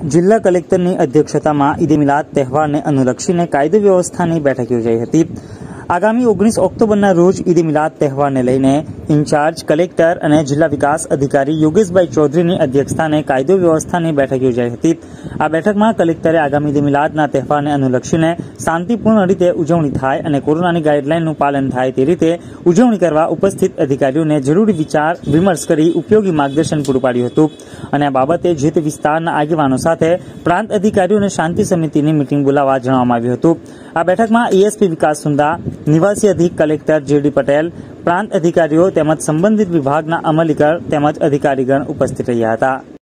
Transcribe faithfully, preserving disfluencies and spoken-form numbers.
જિલ્લા કલેક્ટરની અધ્યક્ષતામાં ઈદ મિલાદ તહેવારને અનુલક્ષીને કાયદો વ્યવસ્થાની બેઠક યોજાઈ હતી। આગામી ઓગણીસ ઓક્ટોબરના રોજ ઈદ મિલાદ તહેવારને લઈને ઇન્ચાર્જ કલેક્ટર અને જિલ્લા વિકાસ અધિકારી યોગેશભાઈ ચૌધરીની અધ્યક્ષસ્થાને કાયદો વ્યવસ્થાની બેઠક યોજાઈ હતી। આ બેઠકમાં કલેક્ટરે આગામી ઈદ મિલાદના તહેવારને અનુલક્ષીને શાંતિપૂર્ણ રીતે ઉજવણી થાય અને કોરોનાની ગાઈડલાઈનનું પાલન થાય તે રીતે ઉજવણી કરવા ઉપસ્થિત અધિકારીઓને જરૂરી વિચાર વિમર્શ કરી ઉપયોગી માર્ગદર્શન પૂરું પાડ્યું હતું અને આ બાબતે જે તે વિસ્તારના આગેવાનો સાથે પ્રાંત અધિકારીઓને શાંતિ સમિતિની મિટિંગ બોલાવવા જણાવવામાં આવ્યું હતું। આ બેઠકમાં ઈએસપી વિકાસ સુંદા, નિવાસી અધિક કલેક્ટર જેડી પટેલ, પ્રાંત અધિકારીઓ તેમજ સંબંધિત વિભાગના અમલીકર તેમજ અધિકારીગણ ઉપસ્થિત રહ્યા હતા।